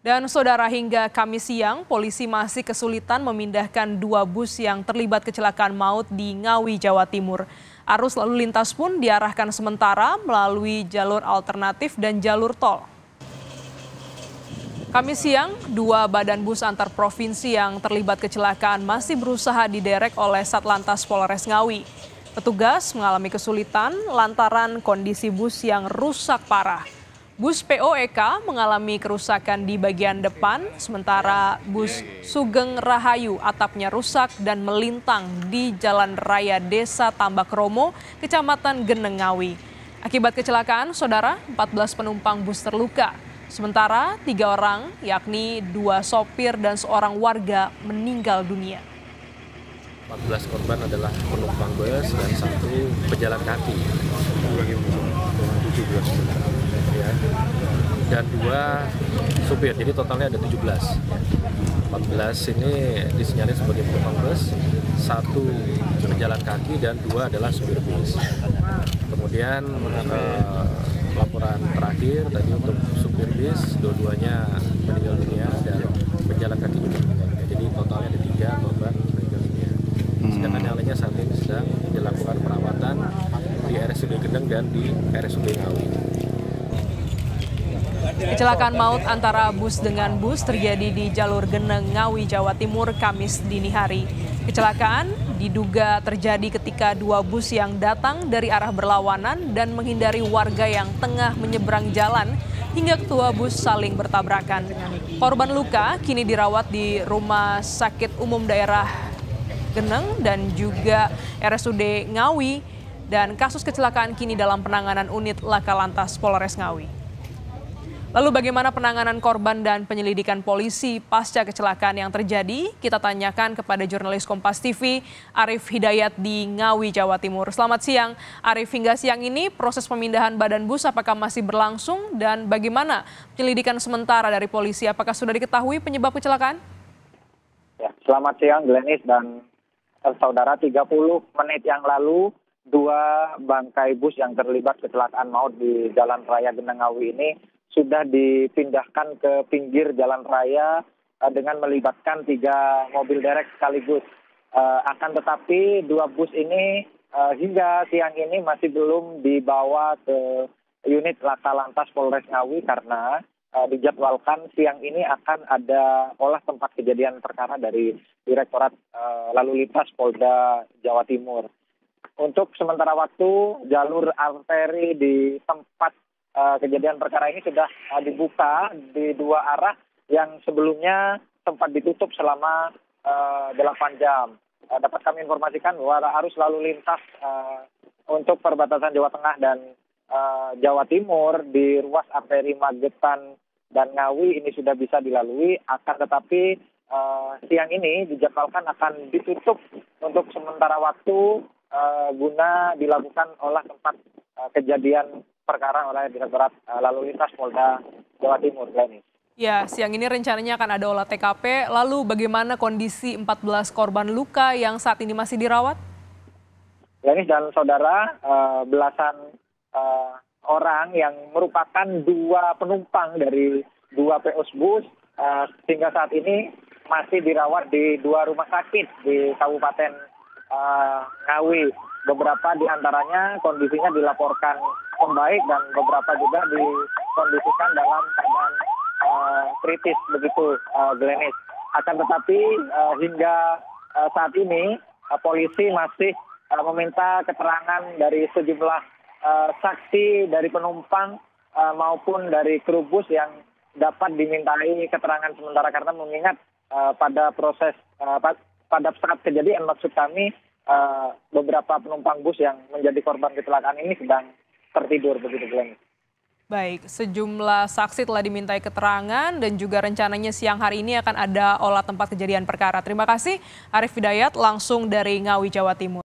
Dan saudara, hingga Kamis siang, polisi masih kesulitan memindahkan dua bus yang terlibat kecelakaan maut di Ngawi, Jawa Timur. Arus lalu lintas pun diarahkan sementara melalui jalur alternatif dan jalur tol. Kamis siang, dua badan bus antar provinsi yang terlibat kecelakaan masih berusaha diderek oleh Satlantas Polres Ngawi. Petugas mengalami kesulitan lantaran kondisi bus yang rusak parah. Bus POEK mengalami kerusakan di bagian depan, sementara bus Sugeng Rahayu atapnya rusak dan melintang di Jalan Raya Desa Tambakromo, Kecamatan Geneng, Ngawi. Akibat kecelakaan, saudara, 14 penumpang bus terluka. Sementara 3 orang, yakni 2 sopir dan seorang warga, meninggal dunia. 14 korban adalah penumpang bus dan 1 pejalan kaki. 17 ya. Dan 2 supir, jadi totalnya ada 17. 14 ini disinyalir sebagai penumpang bus, 1 pejalan kaki dan 2 adalah supir bus. Kemudian laporan terakhir tadi untuk supir bis, dua-duanya meninggal dunia dan pejalan kaki juga meninggal dunia. Jadi totalnya ada 3 korban meninggal dunia. Sedangkan yang lainnya saat ini sedang dilakukan perawatan di RSUD Geneng dan di RSUD Ngawi. Kecelakaan maut antara bus dengan bus terjadi di jalur Geneng, Ngawi, Jawa Timur, Kamis dini hari. Kecelakaan diduga terjadi ketika 2 bus yang datang dari arah berlawanan dan menghindari warga yang tengah menyeberang jalan hingga kedua bus saling bertabrakan. Korban luka kini dirawat di Rumah Sakit Umum Daerah Geneng dan juga RSUD Ngawi, dan kasus kecelakaan kini dalam penanganan unit Laka Lantas Polres Ngawi. Lalu bagaimana penanganan korban dan penyelidikan polisi pasca kecelakaan yang terjadi? Kita tanyakan kepada jurnalis Kompas TV, Arif Hidayat di Ngawi, Jawa Timur. Selamat siang, Arif. Hingga siang ini proses pemindahan badan bus apakah masih berlangsung dan bagaimana penyelidikan sementara dari polisi? Apakah sudah diketahui penyebab kecelakaan? Ya, selamat siang Glenis dan saudara. 30 menit yang lalu, 2 bangkai bus yang terlibat kecelakaan maut di Jalan Raya Geneng Ngawi ini sudah dipindahkan ke pinggir jalan raya dengan melibatkan 3 mobil derek sekaligus. Akan tetapi 2 bus ini hingga siang ini masih belum dibawa ke unit Laka Lantas Polres Ngawi karena dijadwalkan siang ini akan ada olah tempat kejadian perkara dari Direktorat Lalu Lintas Polda Jawa Timur. Untuk sementara waktu, jalur arteri di tempat kejadian perkara ini sudah dibuka di 2 arah yang sebelumnya sempat ditutup selama 8 jam. Dapat kami informasikan bahwa arus lalu lintas untuk perbatasan Jawa Tengah dan Jawa Timur di ruas arteri Magetan dan Ngawi ini sudah bisa dilalui, akan tetapi siang ini dijadwalkan akan ditutup untuk sementara waktu guna dilakukan olah tempat kejadian perkara oleh Direktorat Lalu Lintas Polda Jawa Timur. Ya, siang ini rencananya akan ada olah TKP. Lalu bagaimana kondisi 14 korban luka yang saat ini masih dirawat? Lenis dan saudara, belasan orang yang merupakan 2 penumpang dari 2 POS bus hingga saat ini masih dirawat di 2 rumah sakit di Kabupaten Ngawi. Beberapa di antaranya kondisinya dilaporkan membaik dan beberapa juga dikondisikan dalam keadaan kritis begitu, Glenis. Akan tetapi hingga saat ini polisi masih meminta keterangan dari sejumlah saksi dari penumpang maupun dari kru bus yang dapat dimintai keterangan sementara karena mengingat pada saat kejadian, maksud kami beberapa penumpang bus yang menjadi korban kecelakaan ini sedang tertidur begitu, Glenn. Baik, sejumlah saksi telah dimintai keterangan dan juga rencananya siang hari ini akan ada olah tempat kejadian perkara. Terima kasih Arif Hidayat langsung dari Ngawi, Jawa Timur.